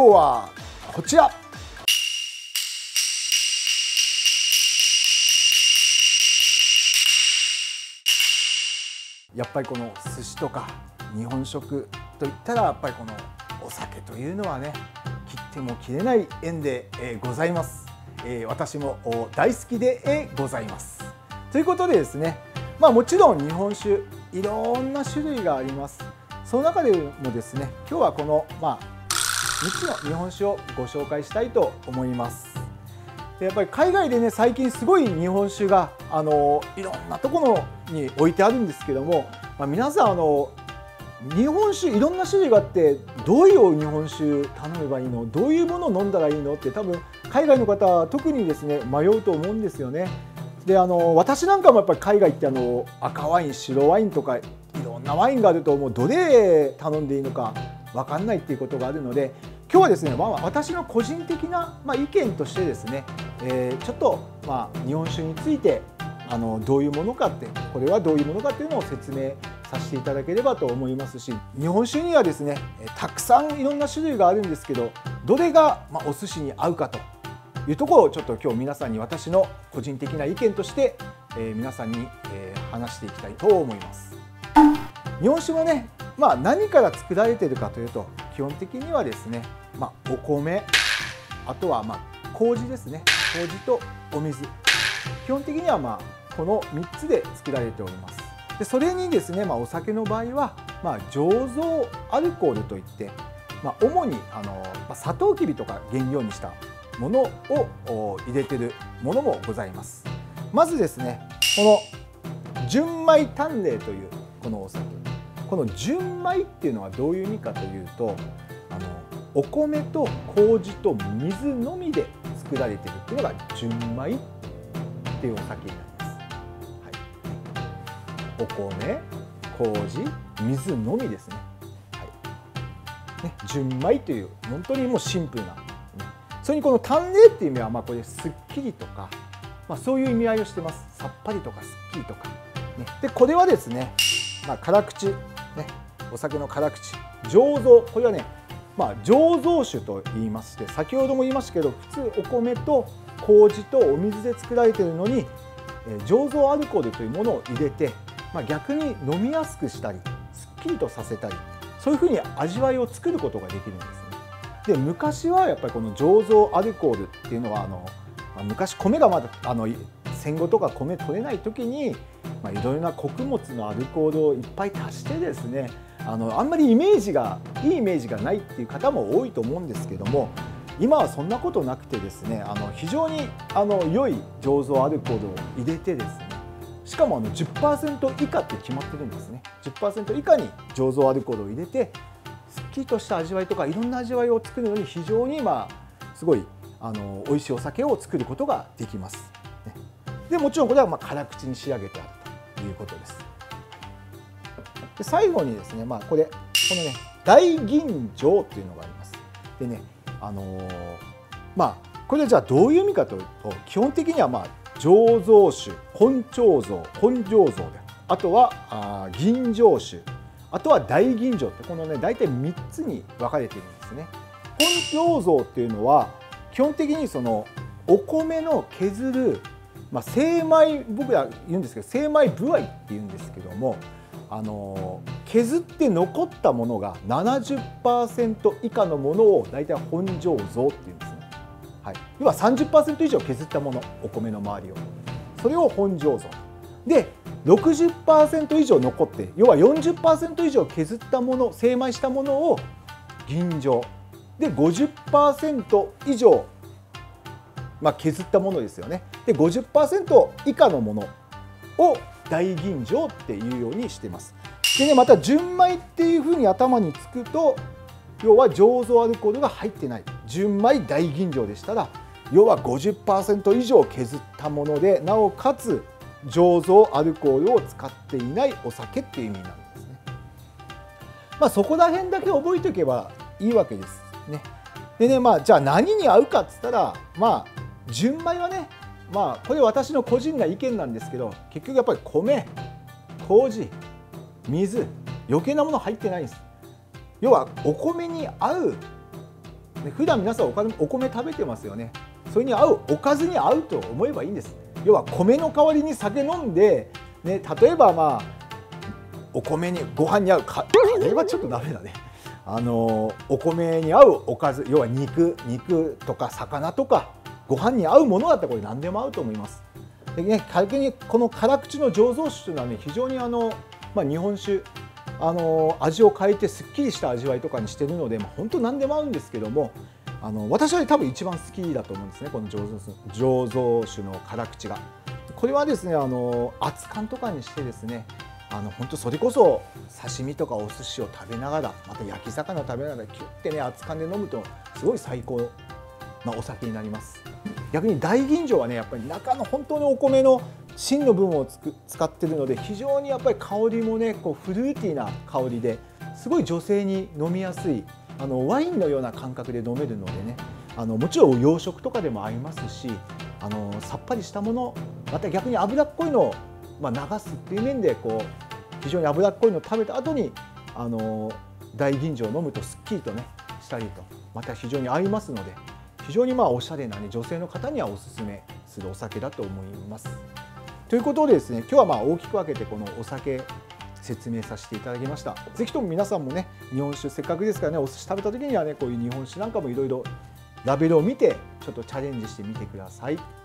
今日はこちら。やっぱりこの寿司とか日本食といったらやっぱりこのお酒というのはね、切っても切れない縁でございます。私も大好きでございます。ということでですね、もちろん日本酒いろんな種類があります。その中でもですね、今日はこの3つの日本酒をご紹介したいと思います。やっぱり海外でね、最近すごい日本酒がいろんなところに置いてあるんですけども、皆さん日本酒いろんな種類があって、どういう日本酒頼めばいいの、どういうものを飲んだらいいのって多分海外の方は特にですね迷うと思うんですよね。で私なんかもやっぱり海外って赤ワイン白ワインとかいろんなワインがあると、もうどれ頼んでいいのか分かんないっていうことがあるので、今日はですね、私の個人的な意見としてですね、ちょっと日本酒についてどういうものかって、これはどういうものかっていうのを説明させていただければと思いますし、日本酒にはですねたくさんいろんな種類があるんですけど、どれがお寿司に合うかというところをちょっと今日皆さんに私の個人的な意見として皆さんに話していきたいと思います。日本酒もね、何から作られているかというと、基本的にはですね、お米、あとは麹ですね、麹とお水、基本的にはこの3つで作られております。でそれにですね、お酒の場合は醸造アルコールといって、主にサトウキビとか原料にしたものを入れているものもございます。まずですね、この純米淡麗というこのお酒、この純米っていうのはどういう意味かというと、お米と麹と水のみで作られているっていうのが純米っていうお酒になります。お米、麹、水のみですね。純米という本当にもうシンプルな、それにこの淡麗っていう意味はこれすっきりとか、そういう意味合いをしてます。さっぱりとかすっきりとか、でこれはですね、辛口、お酒の辛口、醸造、これはね醸造酒と言いまして、先ほども言いましたけど、普通お米と麹とお水で作られているのに醸造アルコールというものを入れて、逆に飲みやすくしたりすっきりとさせたり、そういうふうに味わいを作ることができるんですね。で昔はやっぱりこの醸造アルコールっていうのは昔米がまだ戦後とか米取れない時にいろいろな穀物のアルコールをいっぱい足してですね、あんまりいいイメージがないっていう方も多いと思うんですけども、今はそんなことなくてですね、非常に良い醸造アルコールを入れてですね、しかも10% 以下って決まってるんですね。 10% 以下に醸造アルコールを入れて、すっきりとした味わいとかいろんな味わいを作るのに非常にすごい美味しいお酒を作ることができます。でもちろんこれは辛口に仕上げてあるということです。で最後にですね、このね大吟醸っていうのがあります。でね、これじゃあどういう意味かというと、基本的には醸造酒、本醸造で、あとは吟醸酒、あとは大吟醸って、このね大体3つに分かれているんですね。本醸造っていうのは基本的にそのお米の削る精米、僕ら言うんですけど精米部合っていうんですけども、削って残ったものが 70% 以下のものを大体本醸造っていうんですね。要は 30% 以上削ったもの、お米の周りを、それを本醸造で、 60% 以上残って、要は 40% 以上削ったもの、精米したものを吟醸で、 50% 以上削ったものですよね。で 50% 以下のものを大吟醸っていうようにしています。でね、また純米っていうふうに頭につくと、要は醸造アルコールが入ってない純米大吟醸でしたら、要は 50% 以上削ったもので、なおかつ醸造アルコールを使っていないお酒っていう意味になるんですね。そこら辺だけ覚えておけばいいわけですね。でね、じゃあ何に合うかっつったら、純米はね、これ私の個人な意見なんですけど、結局やっぱり米、麹、水、余計なもの入ってないんです。要はお米に合う普段皆さんお米食べてますよね。それに合うおかずに合うと思えばいいんです。要は米の代わりに酒飲んで、ね、例えばお米にご飯に合うカレーはちょっとダメだね。お米に合うおかず、要は肉とか魚とかご飯に合うものだったらこれ何でも合うと思います。でね、逆にこの辛口の醸造酒というのはね、非常に日本酒味を変えてすっきりした味わいとかにしてるので、本当何でも合うんですけども、私は多分一番好きだと思うんですね、この醸造酒の辛口が。これはですね、熱燗とかにしてですね、本当それこそ刺身とかお寿司を食べながら、また焼き魚を食べながらキュッてね熱燗で飲むとすごい最高なお酒になります。逆に大吟醸はね、やっぱり中の本当にお米の芯の部分を使ってるので、非常にやっぱり香りもねこうフルーティーな香りですごい女性に飲みやすいワインのような感覚で飲めるのでね、もちろん洋食とかでも合いますし、さっぱりしたもの、また逆に脂っこいのを流すっていう面で非常に脂っこいのを食べた後に大吟醸を飲むとすっきりとねしたりとまた非常に合いますので、非常におしゃれな、ね、女性の方にはおすすめするお酒だと思います。ということでですね、今日は大きく分けてこのお酒説明させていただきました。ぜひとも皆さんもね、日本酒せっかくですからね、お寿司食べた時にはね、こういう日本酒なんかもいろいろラベルを見てちょっとチャレンジしてみてください。